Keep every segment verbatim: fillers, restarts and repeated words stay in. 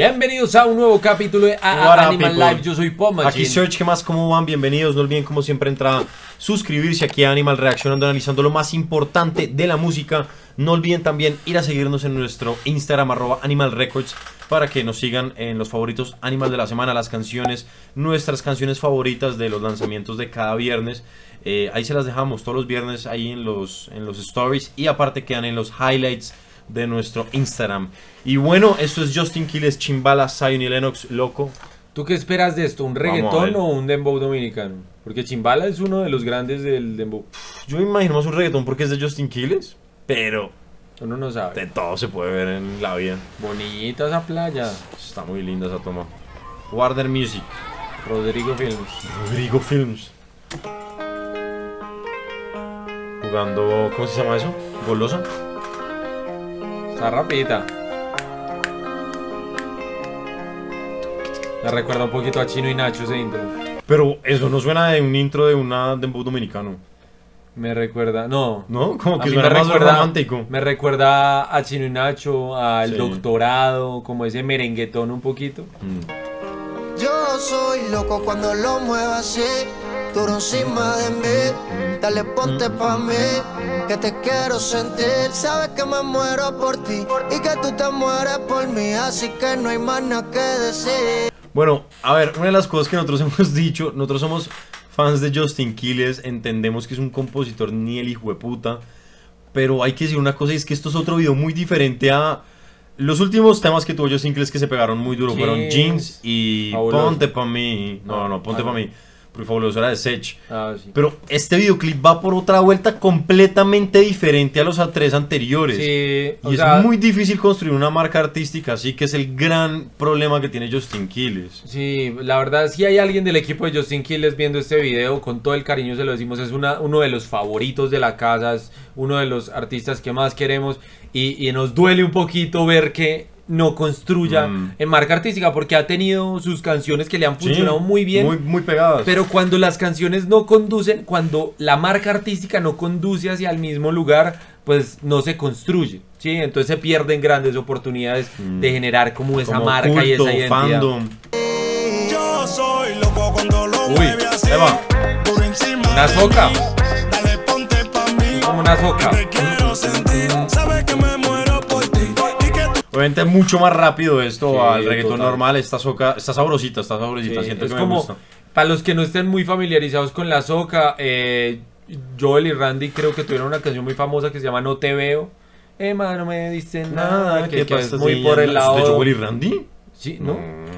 Bienvenidos a un nuevo capítulo de a What Animal up, people? Live. Yo soy Pop Machine. Aquí Search, ¿qué más? ¿Cómo van? Bienvenidos. No olviden, como siempre, entrar a suscribirse aquí a Animal, reaccionando, analizando lo más importante de la música. No olviden también ir a seguirnos en nuestro Instagram, arroba Animal Records, para que nos sigan en los favoritos Animal de la semana, las canciones, nuestras canciones favoritas de los lanzamientos de cada viernes. Eh, ahí se las dejamos todos los viernes ahí en los, en los stories, y aparte quedan en los highlights de nuestro Instagram. Y bueno, esto es Justin Quiles, Chimbala, Zion y Lennox, loco. ¿Tú qué esperas de esto? ¿Un reggaetón o un dembow dominicano? Porque Chimbala es uno de los grandes del dembow. Yo me imagino más un reggaetón porque es de Justin Quiles, pero uno no sabe. de todo se puede ver en la vida. Bonita esa playa. Está muy linda esa toma. Warner Music, Rodrigo Films. Rodrigo Films. Jugando, ¿cómo se llama eso? Golosa. Está rapidita. Me recuerda un poquito a Chino y Nacho ese intro. Pero eso no suena de un intro de una dembow dominicano. Me recuerda, no. ¿No? Como A que mí suena me más recuerda- romántico. Me recuerda a Chino y Nacho, al Sí. Doctorado, como ese merenguetón un poquito. Mm. Yo soy loco cuando lo muevo así, duro encima de mí. Dale, ponte pa' mí, que te quiero sentir. Sabes que me muero por ti y que tú te mueres por mí, así que no hay más nada que decir. Bueno, a ver, una de las cosas que nosotros hemos dicho, nosotros somos fans de Justin Quiles, entendemos que es un compositor ni el hijo de puta, pero hay que decir una cosa, y es que esto es otro video muy diferente a los últimos temas que tuvo Justin Quiles, que se pegaron muy duro. Sí. Fueron Jeans y Fabuloso. Ponte Pa' Mí. No, no, Ponte Ah, Pa' no. Mí. Porque Fabuloso era de Sech. Ah, sí. Pero este videoclip va por otra vuelta completamente diferente a los a tres anteriores. Sí, o Y es sea, muy difícil construir una marca artística así, que es el gran problema que tiene Justin Quiles. sí, la verdad, si hay alguien del equipo de Justin Quiles viendo este video, con todo el cariño se lo decimos, es una, uno de los favoritos de la casa, es uno de los artistas que más queremos, y, y nos duele un poquito ver que no construya Mm. en marca artística, porque ha tenido sus canciones que le han funcionado Sí, muy bien. Muy, muy pegadas. Pero cuando las canciones no conducen, cuando la marca artística no conduce hacia el mismo lugar, pues no se construye, ¿sí? Entonces se pierden grandes oportunidades Mm. de generar como esa Como marca culto, y esa identidad. fandom. Yo soy loco cuando lo Uy, mueve así. ahí va. Por encima Una de soca. mí. Dale, ponte pa' mí. Como una soca. Que te quiero sentir. Sabes que me muero por ti. Y que tú Obviamente mucho más rápido esto Sí, al reggaetón total. normal. Esta soca, está sabrosita, está sabrosita. Sí, siento es que me como, gusta. para los que no estén muy familiarizados con la soca, eh, Joel y Randy creo que tuvieron una canción muy famosa que se llama No Te Veo. Emma, no me dice nada, que, ¿qué que es pasa, muy sí? por el ¿Es lado... de Joel y Randy? Sí, ¿no?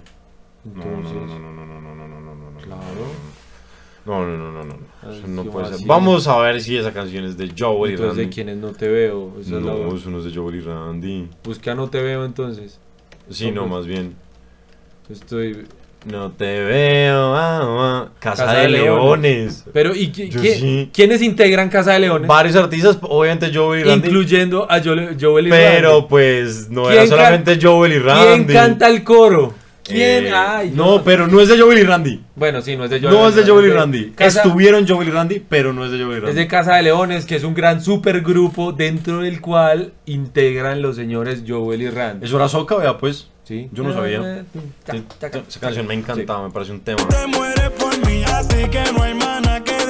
No, no, Entonces, no, no, no, no, no, no, no, no, no, no, no. claro. No, no, no, no, no, no. Ay, Eso no ¿cómo puede ser. así? Vamos a ver si esa canción es de Joel y Entonces, Randy. ¿de quienes no te veo? Esa es la- No, eso no es de Joel y Randy. Busca No Te Veo entonces. Sí, no, pues. más bien. Estoy... No te veo, ah, ah. Casa, Casa de, de Leones. Pero, ¿y qui- Yo qui- sí. quiénes integran Casa de Leones? Varios artistas, obviamente Joel y Randy. Incluyendo a Joel, Joel y Pero Randy. pues no ¿Quién era can- solamente Joel y Randy. ¿Quién canta el coro? ¿Quién? Eh, Ay, no, pero no es de Joel y Randy. Bueno, sí, no es de Joel. No es de Joel y Randy. Casa- Estuvieron Joel y Randy, pero no es de Joel y Es Randy. de Casa de Leones, que es un gran supergrupo dentro del cual integran los señores Joel y Randy. Eso era Soca, vea pues. Sí. Yo no sabía. Ta, Sí, ta, ta. Esa canción me encantaba, me parece un tema. te mueres por mí, así que no hay más nada que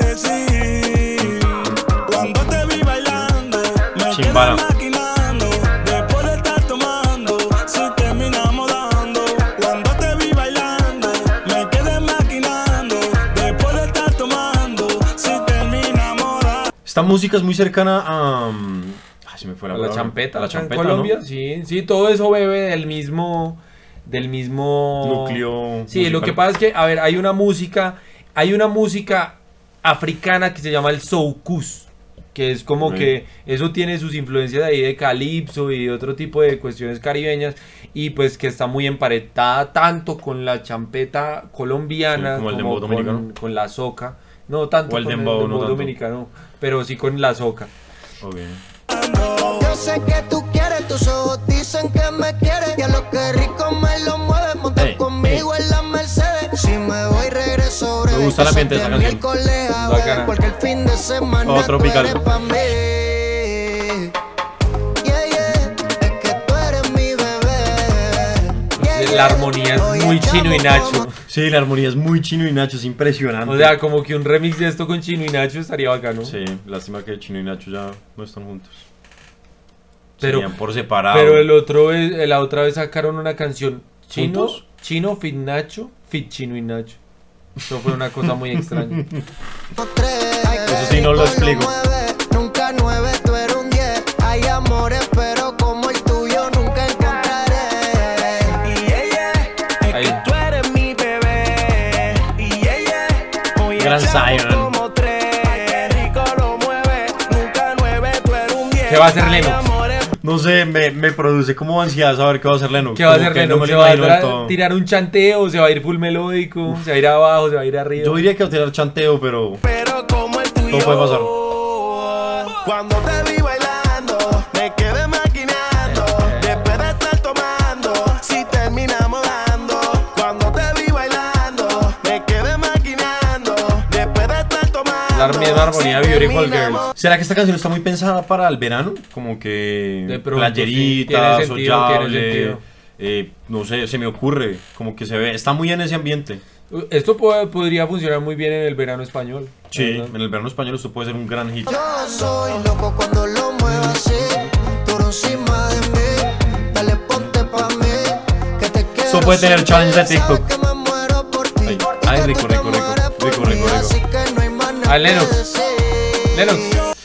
decir. Cuando te vi bailando, me Chimbala. quedé maquinando. Después de estar tomando, si terminamos dando. Cuando te vi bailando, me quedé maquinando. Después de estar tomando, si terminamos dando. Esta música es muy cercana a... um, Ay, se me fue la A la palabra. champeta, A la acá en champeta, Colombia, ¿no? sí, sí, todo eso bebe del mismo, del mismo Núcleo Sí, musical. lo que pasa es que, a ver, hay una música, hay una música africana que se llama el soukous, que es como Ok. que eso tiene sus influencias ahí de calipso y de otro tipo de cuestiones caribeñas, y pues que está muy emparentada tanto con la champeta colombiana Sí, como el como dembow dominicano. con, con la soca, no tanto O el con dembow, el no dembow tanto. dominicano, pero sí con la soca. Ok. Yo sé que tú quieres, tus ojos dicen que me quieres. Y a lo que rico me lo mueves, monta Hey, conmigo en la Mercedes. Si me voy, regreso breve. Me gusta el ambiente de esa canción. Miércoles a Bacana. ver, porque el fin de semana Oh, tú tropical. eres pa' mí. Yeah, yeah, es que tú eres mi bebé. Sí, Yeah, la armonía es muy Chino y Nacho. Sí, la armonía es muy Chino y Nacho, es impresionante. O sea, como que un remix de esto con Chino y Nacho estaría bacano. Sí, lástima que Chino y Nacho ya no están juntos. Pero, Serían por separado. pero el otro vez, la otra vez sacaron una canción Chino, ¿Juntos? Chino fit Nacho, fit Chino y Nacho. Eso fue una cosa muy extraña. Eso sí no lo explico. Nunca nueve, tú eres un diez. Hay amores, pero como el tuyo nunca encontraré. Y ella, es Ahí. que tú eres mi bebé. Y ella, hoy Gran echamos Zion. como tres. Qué rico lo mueve, nunca nueve, tú eres un diez. ¿Qué va a hacer Hay Lennox? amores, No sé, me, me produce como ansiedad saber qué va a hacer Lennox. ¿Qué va a Como hacer que no Lennox? me ¿Se lo va a imagino del tra- todo. tirar un chanteo? ¿Se va a ir full melódico? ¿Se va a ir abajo? ¿Se va a ir arriba? Yo diría que va a tirar chanteo, pero pero como el tuyo. todo puede pasar. Cuando te vi bailando, me quedé maquinando. Después de estar tomando, si terminamos dando. Cuando te vi bailando, me quedé maquinando. Después de estar tomando. La misma armonía de si Beautiful terminamos- Girls. ¿será que esta canción está muy pensada para el verano? Como que De pronto, sí. playeritas, Tiene sentido, tiene sollable, sentido. eh, no sé, se me ocurre, como que se ve, está muy en ese ambiente. Esto puede- podría funcionar muy bien en el verano español. Sí, ¿verdad? en el verano español esto puede ser un gran hit. Yo soy loco cuando lo muevo así. Duro encima de mí. Dale, ponte pa' mí. Que te quiero Eso puede tener challenge de sentir. TikTok. Sabes que me muero por ti. Ay, Y ay, que rico, tú te rico, rico, mueres por rico, mí. rico, rico. Así que no hay más nada Ah, que Lennox. decir. Lennox.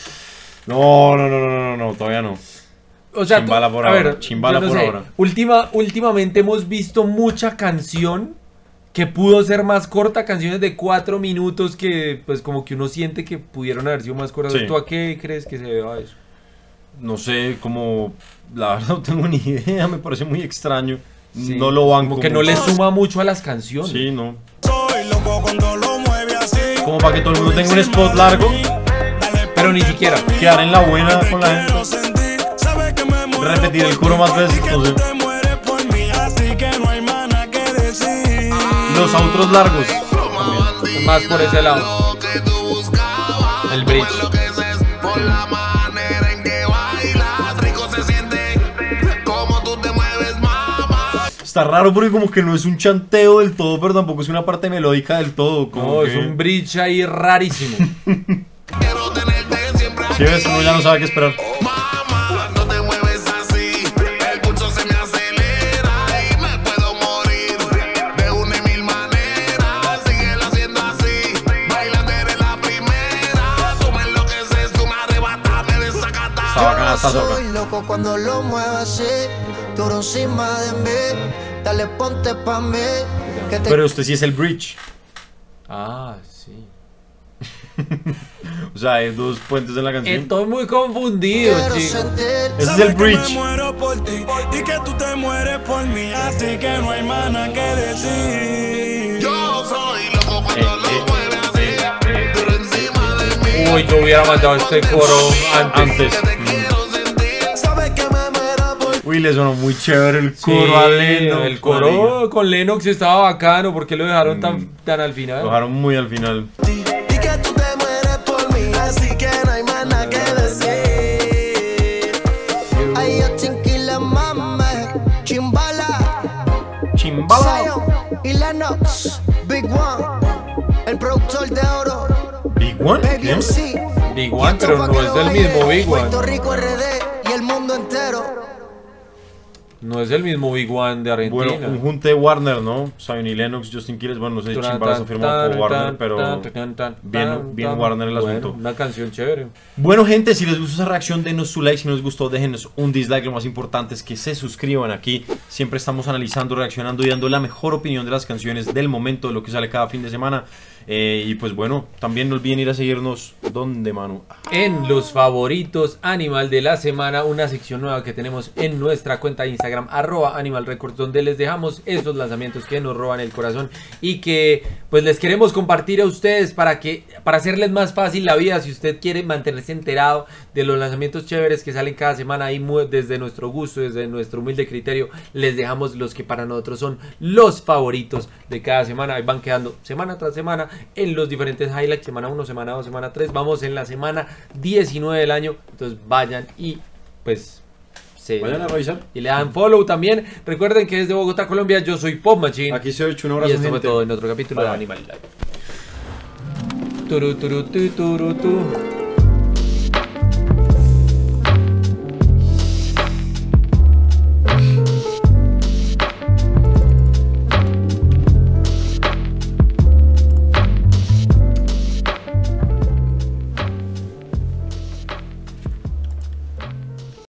No, no, no, no, no, no, todavía no. O sea, Chimbala tú- por a ahora, ver, chimbala yo no por sé, ahora. Última, últimamente hemos visto mucha canción que pudo ser más corta, canciones de cuatro minutos que pues como que uno siente que pudieron haber sido más cortas. Sí. ¿Tú a qué crees que se deba eso? No sé, como, la verdad no tengo ni idea, me parece muy extraño. Sí, No lo banco. Como que no mucho. le suma mucho a las canciones. Sí, no. Soy loco cuando lo mueve así. Como para que todo el mundo tenga un spot largo, Pero ni siquiera. quedar en la buena con la gente. Quiero sentir, sabes que me muero Repetir el por coro ti, más veces, y que no tú sé. te mueres por mí, así que no hay más nada que decir. Los outros largos. Más por ese lado. El bridge. Por la manera en que bailas, rico se siente como tú te mueves, mamá. Está raro porque como que no es un chanteo del todo, pero tampoco es una parte melódica del todo. Como No, que... es un bridge ahí rarísimo. Quiero tenerte siempre Si ves, uno ya no sabe qué esperar. mamá. Cuando te mueves así, el pulso se me acelera y me puedo morir de una y mil maneras. Síguelo haciendo así, bailando eres la primera. Tú me enloqueces, tú me arrebatas, me desacatas. Está bacana esta soca. Soy loco cuando lo muevo así. Duro encima de mí. Dale, ponte pa' mí. Que te Pero usted sí es el bridge. Ah, sí. O sea, hay dos puentes en la canción. Estoy muy confundido, quiero chico. sentir. Ese es Sabes el que bridge. me muero por ti y que tú te mueres por mí, así que no hay más nada que decir. Yo soy loco cuando Eh, lo eh, mueve así, eh, eh, duro encima de mí. Uy, yo hubiera mandado este coro antes. Antes. Que te quiero sentir. Sabes que me muero por ti. Uy, le sonó muy chévere el Sí, coro a Lennox. el coro con Lennox estaba bacano. ¿Por qué lo dejaron tan, Mm. tan al Lo final? dejaron muy al final. Y que tú te mueres por mí, así que no hay más nada que decir. Ay, yo chinquila, mame. Chimbala. Chimbala. Zion y Lennox. Big One. El productor de oro. Big One. Baby ¿Bien? M C. Big One, pero no es del mismo Big Puerto One. Rico R D y el mundo entero. No es el mismo Big One de Argentina. Bueno, un junte de Warner, ¿no? Zion y Lennox, Justin Quiles, bueno, no sé si Tan, Chimbala está tan, firmado por tan, Warner, tan, pero tan, tan, tan, bien, tan, bien tan. Warner el Bueno, asunto. una canción chévere. Bueno, gente, si les gustó esa reacción, denos su like. Si no les gustó, déjenos un dislike. Lo más importante es que se suscriban aquí. Siempre estamos analizando, reaccionando y dando la mejor opinión de las canciones del momento, de lo que sale cada fin de semana. Eh, y pues bueno, también no olviden ir a seguirnos. ¿Dónde, Manu? En los favoritos Animal de la semana, una sección nueva que tenemos en nuestra cuenta de Instagram, arroba Animal Records, donde les dejamos esos lanzamientos que nos roban el corazón y que pues les queremos compartir a ustedes para que para hacerles más fácil la vida. Si usted quiere mantenerse enterado de los lanzamientos chéveres que salen cada semana, ahí mu- desde nuestro gusto, desde nuestro humilde criterio, les dejamos los que para nosotros son los favoritos de cada semana. Ahí van quedando semana tras semana en los diferentes highlights, semana uno, semana dos, semana tres. Vamos en la semana diecinueve del año, entonces vayan y pues Sí. Vayan a revisar. Y le dan follow también. Recuerden que desde Bogotá, Colombia, yo soy Pop Machine. Aquí se ha hecho un y abrazo, esto fue gente. todo en otro capítulo Bye, de bye. Animal Live. Turu, turu, tu, turu, tu.